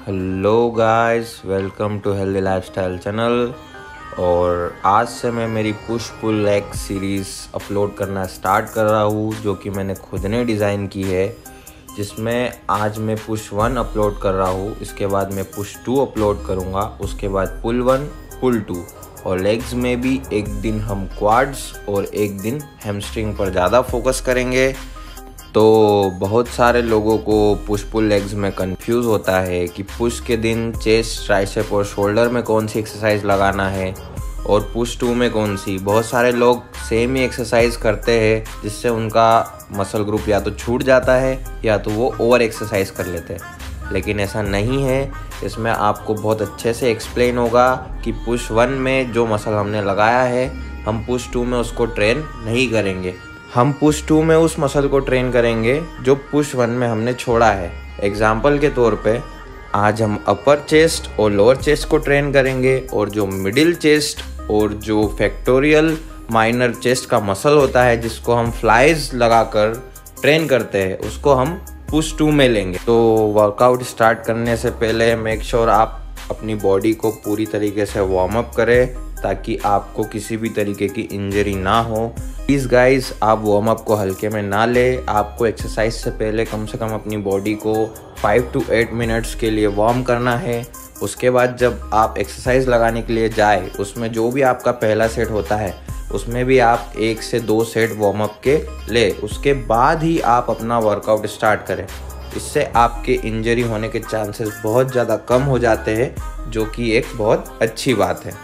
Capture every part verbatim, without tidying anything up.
Hello guys, welcome to healthy lifestyle channel. और आज से मैं मेरी push pull leg series upload करना स्टार्ट कर रहा हूँ, जो कि मैंने खुद ने डिज़ाइन की है। जिसमें आज मैं पुश वन अपलोड कर रहा हूँ, इसके बाद मैं पुश टू अपलोड करूँगा, उसके बाद पुल वन पुल टू, और लेग्स में भी एक दिन हम क्वाड्स और एक दिन हैमस्ट्रिंग पर ज़्यादा फोकस करेंगे। तो बहुत सारे लोगों को पुश पुल लेग्स में कंफ्यूज होता है कि पुश के दिन चेस्ट, ट्राइसेप और शोल्डर में कौन सी एक्सरसाइज लगाना है और पुश टू में कौन सी। बहुत सारे लोग सेम ही एक्सरसाइज करते हैं, जिससे उनका मसल ग्रुप या तो छूट जाता है या तो वो ओवर एक्सरसाइज कर लेते हैं। लेकिन ऐसा नहीं है। इसमें आपको बहुत अच्छे से एक्सप्लेन होगा कि पुश वन में जो मसल हमने लगाया है, हम पुश टू में उसको ट्रेन नहीं करेंगे। हम पुश टू में उस मसल को ट्रेन करेंगे जो पुश वन में हमने छोड़ा है। एग्जाम्पल के तौर पे आज हम अपर चेस्ट और लोअर चेस्ट को ट्रेन करेंगे, और जो मिडिल चेस्ट और जो फैक्टोरियल माइनर चेस्ट का मसल होता है, जिसको हम फ्लाइज लगाकर ट्रेन करते हैं, उसको हम पुश टू में लेंगे। तो वर्कआउट स्टार्ट करने से पहले मेक श्योर आप अपनी बॉडी को पूरी तरीके से वार्म अप करें, ताकि आपको किसी भी तरीके की इंजरी ना हो। प्लीज़ गाइस, आप वार्म अप को हल्के में ना ले। आपको एक्सरसाइज से पहले कम से कम अपनी बॉडी को फाइव टू एट मिनट्स के लिए वार्म करना है। उसके बाद जब आप एक्सरसाइज लगाने के लिए जाए, उसमें जो भी आपका पहला सेट होता है, उसमें भी आप एक से दो सेट वार्म अप के ले। उसके बाद ही आप अपना वर्कआउट स्टार्ट करें। इससे आपके इंजरी होने के चांसेस बहुत ज़्यादा कम हो जाते हैं, जो कि एक बहुत अच्छी बात है।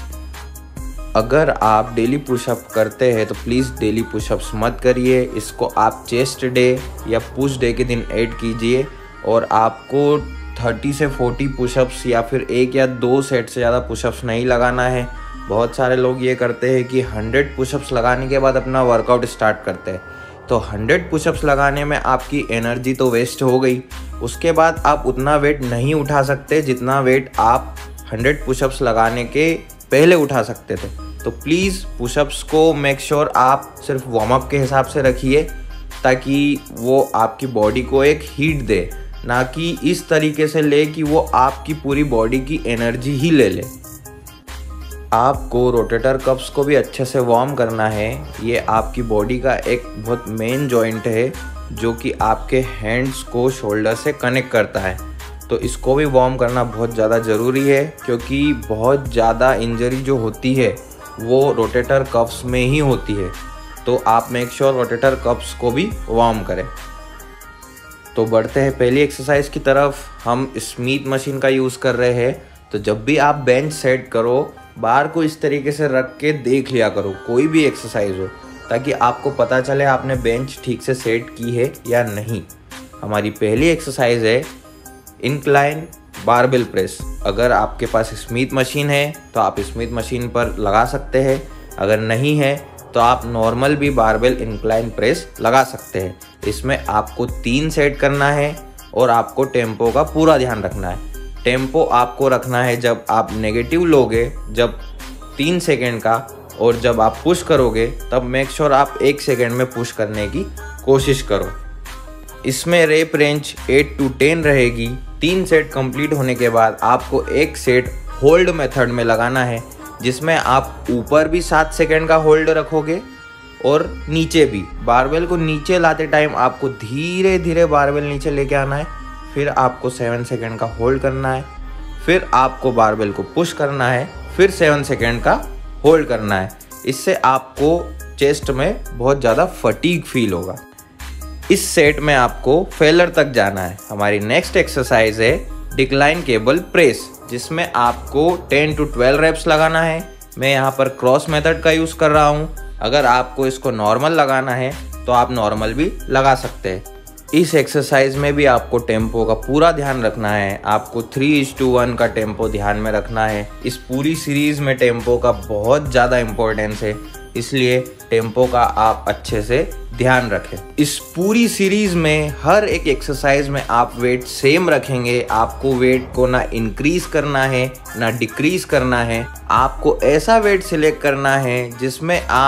अगर आप डेली पुशअप करते हैं तो प्लीज़ डेली पुशअप्स मत करिए। इसको आप चेस्ट डे या पुश डे के दिन ऐड कीजिए, और आपको थर्टी से फोर्टी पुशअप्स या फिर एक या दो सेट से ज़्यादा पुशअप्स नहीं लगाना है। बहुत सारे लोग ये करते हैं कि हंड्रेड पुशअप्स लगाने के बाद अपना वर्कआउट स्टार्ट करते हैं। तो हंड्रेड पुशअप्स लगाने में आपकी एनर्जी तो वेस्ट हो गई। उसके बाद आप उतना वेट नहीं उठा सकते जितना वेट आप हंड्रेड पुशअप्स लगाने के पहले उठा सकते थे। तो प्लीज़ पुशअप्स को मेक श्योर आप सिर्फ वार्म अप के हिसाब से रखिए, ताकि वो आपकी बॉडी को एक हीट दे, ना कि इस तरीके से ले कि वो आपकी पूरी बॉडी की एनर्जी ही ले ले। आपको रोटेटर कफ्स को भी अच्छे से वार्म करना है। ये आपकी बॉडी का एक बहुत मेन जॉइंट है, जो कि आपके हैंड्स को शोल्डर से कनेक्ट करता है। तो इसको भी वार्म करना बहुत ज़्यादा ज़रूरी है, क्योंकि बहुत ज़्यादा इंजरी जो होती है वो रोटेटर कफ्स में ही होती है। तो आप मेक श्योर रोटेटर कफ्स को भी वार्म करें। तो बढ़ते हैं पहली एक्सरसाइज की तरफ। हम स्मिथ मशीन का यूज़ कर रहे हैं। तो जब भी आप बेंच सेट करो, बार को इस तरीके से रख के देख लिया करो, कोई भी एक्सरसाइज हो, ताकि आपको पता चले आपने बेंच ठीक से सेट की है या नहीं। हमारी पहली एक्सरसाइज है इंक्लाइन बारबेल प्रेस। अगर आपके पास स्मिथ मशीन है तो आप स्मिथ मशीन पर लगा सकते हैं, अगर नहीं है तो आप नॉर्मल भी बारबेल इंक्लाइन प्रेस लगा सकते हैं। इसमें आपको तीन सेट करना है, और आपको टेम्पो का पूरा ध्यान रखना है। टेम्पो आपको रखना है जब आप नेगेटिव लोगे, जब तीन सेकेंड का, और जब आप पुश करोगे तब मेक श्योर आप एक सेकेंड में पुश करने की कोशिश करो। इसमें rep range eight to ten रहेगी। तीन सेट कंप्लीट होने के बाद आपको एक सेट होल्ड मेथड में लगाना है, जिसमें आप ऊपर भी सात सेकेंड का होल्ड रखोगे और नीचे भी। बारबेल को नीचे लाते टाइम आपको धीरे धीरे बारबेल नीचे लेके आना है, फिर आपको सेवन सेकेंड का होल्ड करना है, फिर आपको बारबेल को पुश करना है, फिर सेवन सेकेंड का होल्ड करना है। इससे आपको चेस्ट में बहुत ज़्यादा फटीग फील होगा। इस सेट में आपको फेलर तक जाना है। हमारी नेक्स्ट एक्सरसाइज है डिक्लाइन केबल प्रेस, जिसमें आपको टेन टू ट्वेल्व रेप्स लगाना है। मैं यहाँ पर क्रॉस मेथड का यूज़ कर रहा हूँ। अगर आपको इसको नॉर्मल लगाना है तो आप नॉर्मल भी लगा सकते हैं। इस एक्सरसाइज में भी आपको टेम्पो का पूरा ध्यान रखना है। आपको थ्री इज टू वन का टेम्पो ध्यान में रखना है। इस पूरी सीरीज में टेम्पो का बहुत ज़्यादा इम्पोर्टेंस है, इसलिए टेम्पो का आप अच्छे से ध्यान रखें। इस पूरी सीरीज में हर एक एक्सरसाइज में आप वेट सेम रखेंगे। आपको वेट को ना इंक्रीज करना है ना डिक्रीज करना है। आपको ऐसा वेट सिलेक्ट करना है जिसमें आप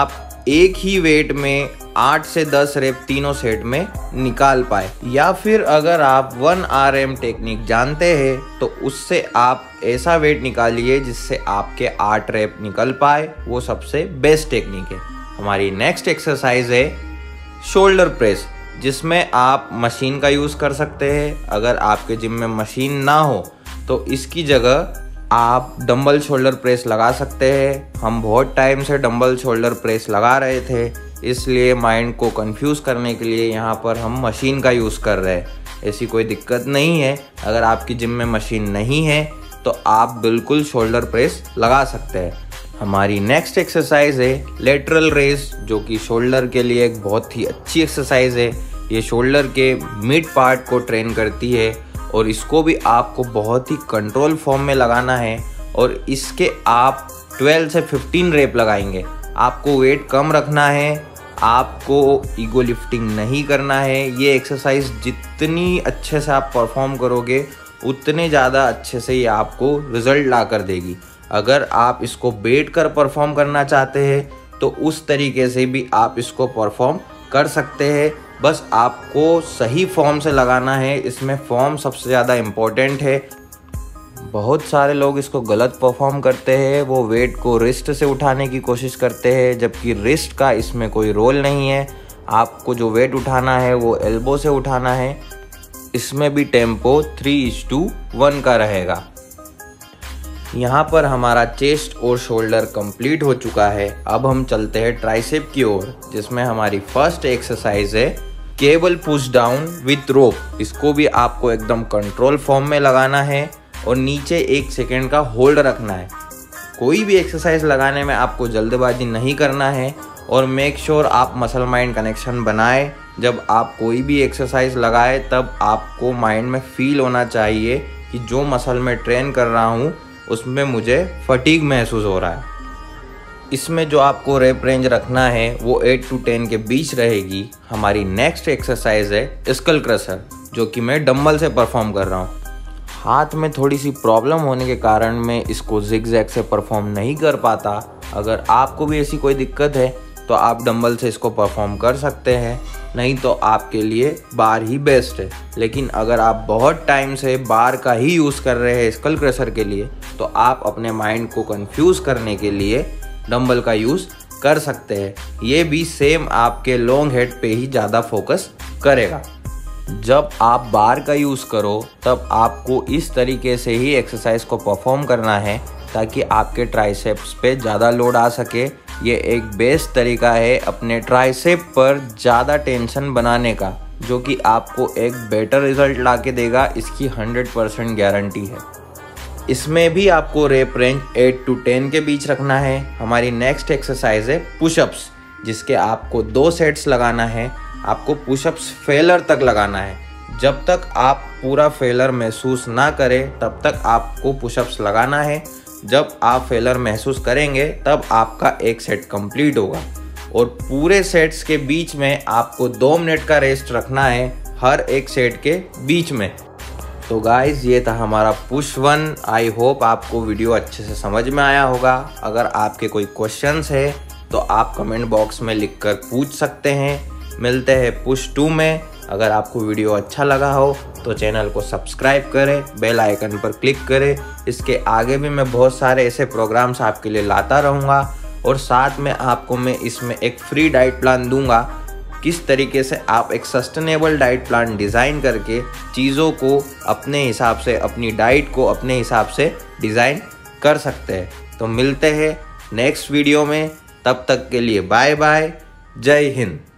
एक ही वेट में आठ से दस रेप तीनों सेट में निकाल पाए। या फिर अगर आप वन आर एम टेक्निक जानते हैं तो उससे आप ऐसा वेट निकालिए जिससे आपके आठ रेप निकल पाए, वो सबसे बेस्ट टेक्निक है। हमारी नेक्स्ट एक्सरसाइज है शोल्डर प्रेस, जिसमें आप मशीन का यूज़ कर सकते हैं। अगर आपके जिम में मशीन ना हो तो इसकी जगह आप डंबल शोल्डर प्रेस लगा सकते हैं। हम बहुत टाइम से डंबल शोल्डर प्रेस लगा रहे थे, इसलिए माइंड को कंफ्यूज करने के लिए यहाँ पर हम मशीन का यूज़ कर रहे हैं। ऐसी कोई दिक्कत नहीं है। अगर आपकी जिम में मशीन नहीं है तो आप बिल्कुल शोल्डर प्रेस लगा सकते हैं। हमारी नेक्स्ट एक्सरसाइज है लेटरल रेज, जो कि शोल्डर के लिए एक बहुत ही अच्छी एक्सरसाइज है। ये शोल्डर के मिड पार्ट को ट्रेन करती है और इसको भी आपको बहुत ही कंट्रोल फॉर्म में लगाना है। और इसके आप ट्वेल्व से फिफ्टीन रेप लगाएंगे। आपको वेट कम रखना है, आपको ईगो लिफ्टिंग नहीं करना है। ये एक्सरसाइज जितनी अच्छे से आप परफॉर्म करोगे उतने ज़्यादा अच्छे से ये आपको रिजल्ट ला कर देगी। अगर आप इसको बैठ कर परफॉर्म करना चाहते हैं तो उस तरीके से भी आप इसको परफॉर्म कर सकते हैं। बस आपको सही फॉर्म से लगाना है, इसमें फॉर्म सबसे ज़्यादा इम्पोर्टेंट है। बहुत सारे लोग इसको गलत परफॉर्म करते हैं, वो वेट को रिस्ट से उठाने की कोशिश करते हैं, जबकि रिस्ट का इसमें कोई रोल नहीं है। आपको जो वेट उठाना है वो एल्बो से उठाना है। इसमें भी tempo three is to one का रहेगा। यहाँ पर हमारा चेस्ट और शोल्डर कंप्लीट हो चुका है। अब हम चलते हैं ट्राइसेप की ओर, जिसमें हमारी फर्स्ट एक्सरसाइज है cable push down with rope. इसको भी आपको एकदम कंट्रोल फॉर्म में लगाना है और नीचे एक सेकेंड का होल्ड रखना है। कोई भी एक्सरसाइज लगाने में आपको जल्दबाजी नहीं करना है और मेक श्योर आप मसल माइंड कनेक्शन बनाए। जब आप कोई भी एक्सरसाइज लगाए तब आपको माइंड में फील होना चाहिए कि जो मसल में ट्रेन कर रहा हूँ उसमें मुझे फटीग महसूस हो रहा है। इसमें जो आपको रेप रेंज रखना है वो एट टू टेन के बीच रहेगी। हमारी नेक्स्ट एक्सरसाइज है स्कल क्रशर, जो कि मैं डंबल से परफॉर्म कर रहा हूँ। हाथ में थोड़ी सी प्रॉब्लम होने के कारण मैं इसको जिगजैग से परफॉर्म नहीं कर पाता। अगर आपको भी ऐसी कोई दिक्कत है तो आप डंबल से इसको परफॉर्म कर सकते हैं, नहीं तो आपके लिए बार ही बेस्ट है। लेकिन अगर आप बहुत टाइम से बार का ही यूज़ कर रहे हैं स्कल क्रशर के लिए तो आप अपने माइंड को कंफ्यूज करने के लिए डंबल का यूज़ कर सकते हैं। ये भी सेम आपके लॉन्ग हेड पे ही ज़्यादा फोकस करेगा। जब आप बार का यूज़ करो तब आपको इस तरीके से ही एक्सरसाइज को परफॉर्म करना है ताकि आपके ट्राइसेप्स पे ज़्यादा लोड आ सके। ये एक बेस्ट तरीका है अपने ट्राइसेप पर ज़्यादा टेंशन बनाने का, जो कि आपको एक बेटर रिजल्ट ला के देगा। इसकी हंड्रेड परसेंट गारंटी है। इसमें भी आपको rep range eight to ten के बीच रखना है। हमारी नेक्स्ट एक्सरसाइज है पुशअप्स, जिसके आपको दो सेट्स लगाना है। आपको पुशअप्स फेलर तक लगाना है। जब तक आप पूरा फेलर महसूस ना करें तब तक आपको पुशअप्स लगाना है। जब आप फेलर महसूस करेंगे तब आपका एक सेट कंप्लीट होगा। और पूरे सेट्स के बीच में आपको दो मिनट का रेस्ट रखना है हर एक सेट के बीच में। तो गाइज ये था हमारा पुश वन। आई होप आपको वीडियो अच्छे से समझ में आया होगा। अगर आपके कोई क्वेश्चंस है तो आप कमेंट बॉक्स में लिखकर पूछ सकते हैं। मिलते हैं पुश टू में। अगर आपको वीडियो अच्छा लगा हो तो चैनल को सब्सक्राइब करें, बेल आइकन पर क्लिक करें। इसके आगे भी मैं बहुत सारे ऐसे प्रोग्राम्स आपके लिए लाता रहूँगा और साथ में आपको मैं इसमें एक फ्री डाइट प्लान दूंगा। किस तरीके से आप एक सस्टेनेबल डाइट प्लान डिज़ाइन करके चीज़ों को अपने हिसाब से, अपनी डाइट को अपने हिसाब से डिज़ाइन कर सकते हैं। तो मिलते हैं नेक्स्ट वीडियो में। तब तक के लिए बाय बाय, जय हिंद।